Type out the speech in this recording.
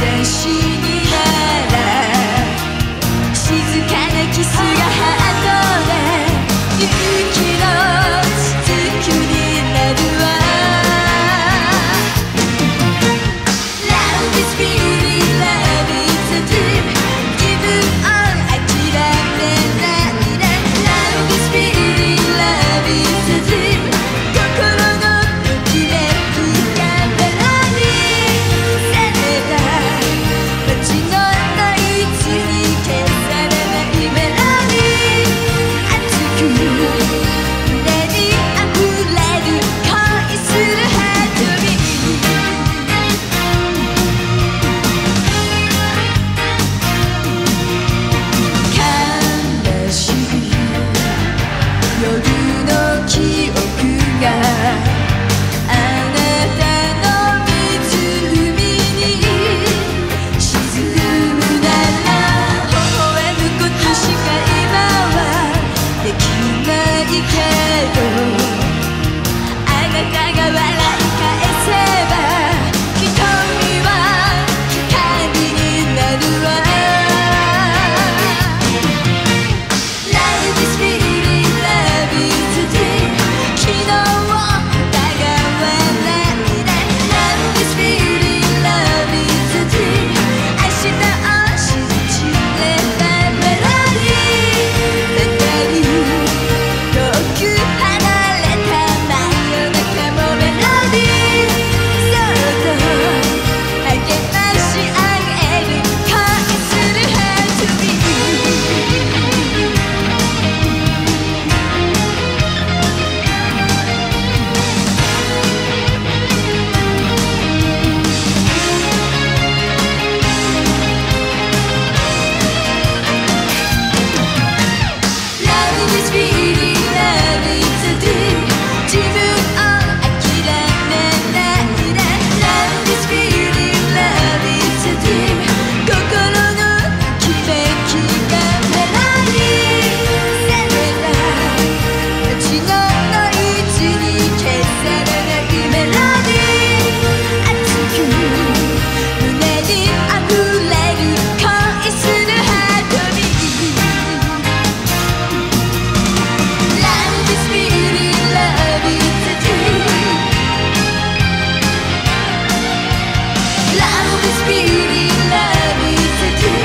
天使になら静かなキスがハートで勇気の続くになるわ Love is beauty, love is a dream 自分を諦めないで Love is beauty, love is a dream 心のときめきがメロディーされた街のノイズに消されないメロディー熱く胸に溢れる恋するハートビー悲しい夜の記憶があなたの湖に沈むなら微笑むことしか今はできないけどあなたが笑い返せば瞳は光になるわ Love is beauty, love is a dream 昨日を疑わないで Love is beauty, love is a dream 明日を信じればメロディーだったり遠く離れた真夜中もメロディーそっと励まし合える恋するハートビーLove is beauty, love is a dream 自分を諦めないで Love is beauty, love is a dream 心のときめきがメロディーされた街のノイズに消されないメロディー熱く胸に溢れる恋するハートビーLove is beauty, love is a dream Love is beauty, love is a dream